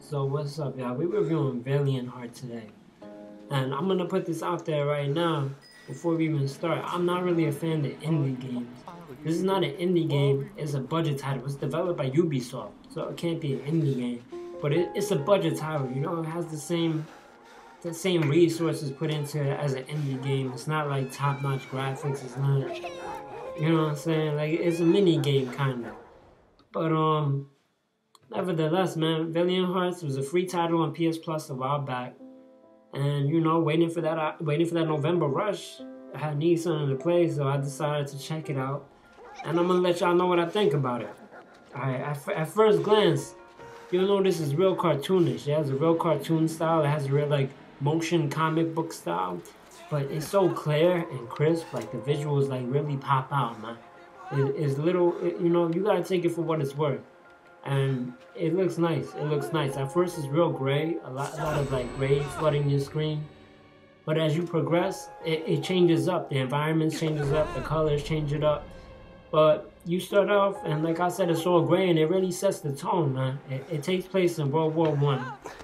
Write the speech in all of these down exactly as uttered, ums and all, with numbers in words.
So what's up, y'all? We're reviewing Valiant Hearts today. And I'm gonna put this out there right now before we even start. I'm not really a fan of indie games. This is not an indie game, it's a budget title. It's developed by Ubisoft, so it can't be an indie game. But it, it's a budget title, you know, it has the same the same resources put into it as an indie game. It's not like top-notch graphics, it's not, you know what I'm saying? Like, it's a mini game kinda. But um nevertheless, man, Valiant Hearts was a free title on P S Plus a while back, and you know, waiting for that, uh, waiting for that November rush, I had need something to play, so I decided to check it out, and I'm gonna let y'all know what I think about it. Alright, at, at first glance, you'll notice it's real cartoonish. It has a real cartoon style. It has a real like motion comic book style, but it's so clear and crisp. Like the visuals, like really pop out, man. It, it's little, it, you know, you gotta take it for what it's worth. And it looks nice. It looks nice. At first, it's real gray. A lot, a lot of like gray flooding your screen. But as you progress, it, it changes up. The environment changes up. The colors change it up. But you start off, and like I said, it's all gray, and it really sets the tone, man. It, it takes place in World War One,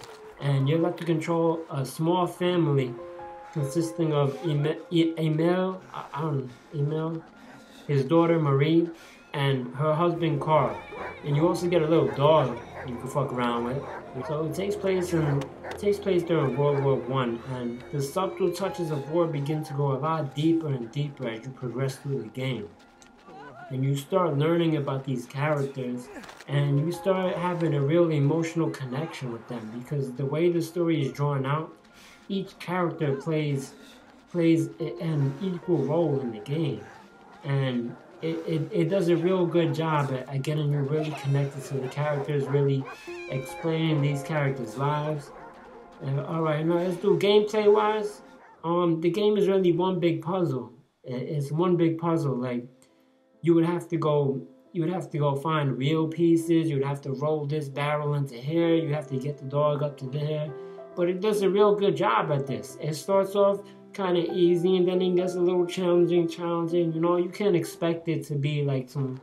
and you're left to control a small family consisting of Emile, I, I don't know, Emile, his daughter Marie, and her husband Karl. And you also get a little dog you can fuck around with. So it takes place in it takes place during World War One, and the subtle touches of war begin to go a lot deeper and deeper as you progress through the game. And you start learning about these characters, and you start having a real emotional connection with them, because the way the story is drawn out, each character plays plays an equal role in the game, and It, it, it does a real good job at, at getting you really connected to the characters, really explaining these characters' lives. Uh, Alright, now let's do gameplay wise. Um, the game is really one big puzzle. It, it's one big puzzle. Like, you would have to go, you would have to go find real pieces. You would have to roll this barrel into here. You have to get the dog up to there. But it does a real good job at this. It starts off kind of easy, and then it gets a little challenging, challenging. You know, you can't expect it to be like some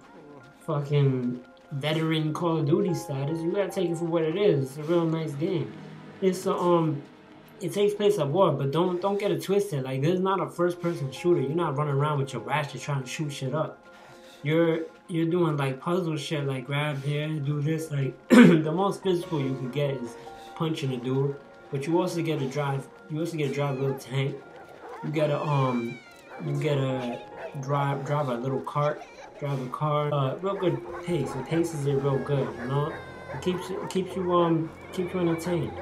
fucking veteran Call of Duty status. You gotta take it for what it is. It's a real nice game. It's a, um, it takes place at war, but don't don't get it twisted. Like, this is not a first-person shooter. You're not running around with your ratchet trying to shoot shit up. You're you're doing like puzzle shit, like grab here, do this. Like the most physical you can get is punching a dude, but you also get to drive. You also get to drive a little tank. You gotta um, you gotta drive drive a little cart, drive a car. Uh, real good pace. The pace is real good, you know. It keeps it keeps you um keeps you entertained.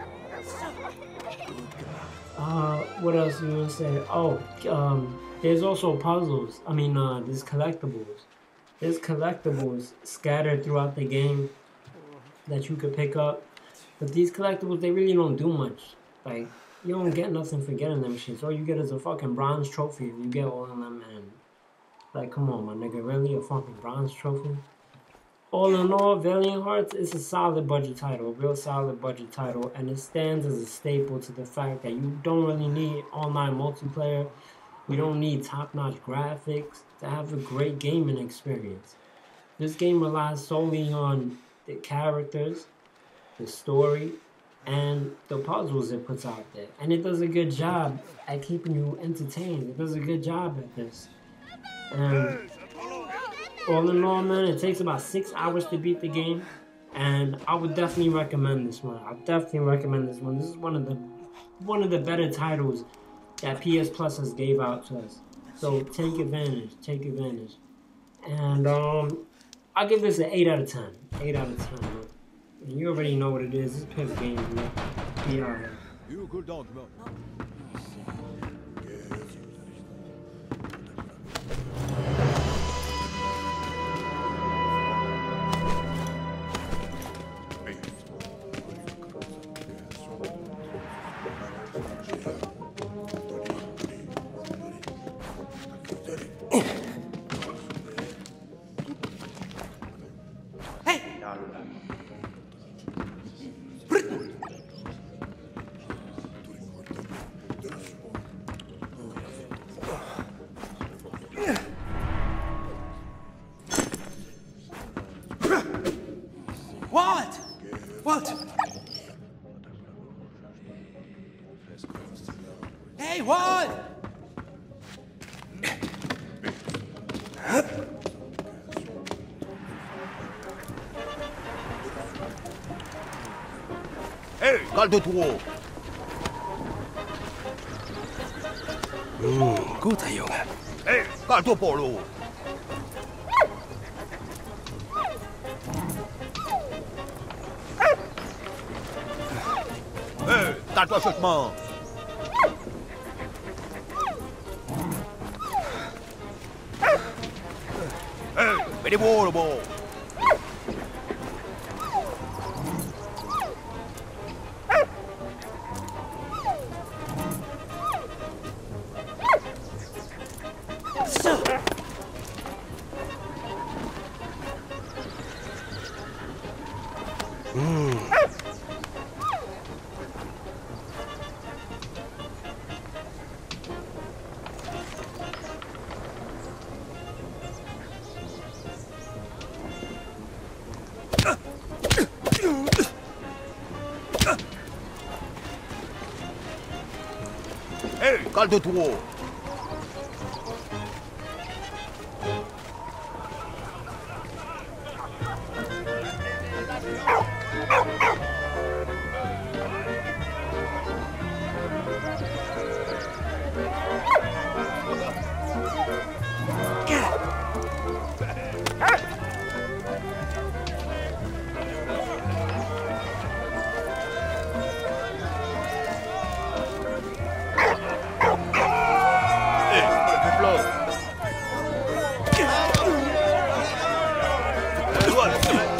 Uh, what else you gonna say? Oh, um, there's also puzzles. I mean, uh, there's collectibles. There's collectibles scattered throughout the game that you could pick up. But these collectibles, they really don't do much. Like, you don't get nothing for getting them shits. All you get is a fucking bronze trophy if you get all of them, and like, come on, my nigga, really? A fucking bronze trophy? All in all, Valiant Hearts is a solid budget title, a real solid budget title, and it stands as a staple to the fact that you don't really need online multiplayer. You don't need top-notch graphics to have a great gaming experience. This game relies solely on the characters, the story, and the puzzles it puts out there. And it does a good job at keeping you entertained. It does a good job at this. And all in all, man, it takes about six hours to beat the game. And I would definitely recommend this one. I definitely recommend this one. This is one of the one of the better titles that P S Plus has gave out to us. So take advantage. Take advantage. And um, I'll give this an eight out of ten. eight out of ten, man. And you already know what it is. It's Pip Games, man. Be alright. You a good dog, man. What? What? Juan! Hey, calme-toi. Guter Junge. Hey, calme-toi, Paulo. Hey, calme-toi, chutement. Hey, mets des mots, le bon. Hey, calme-toi. Hey,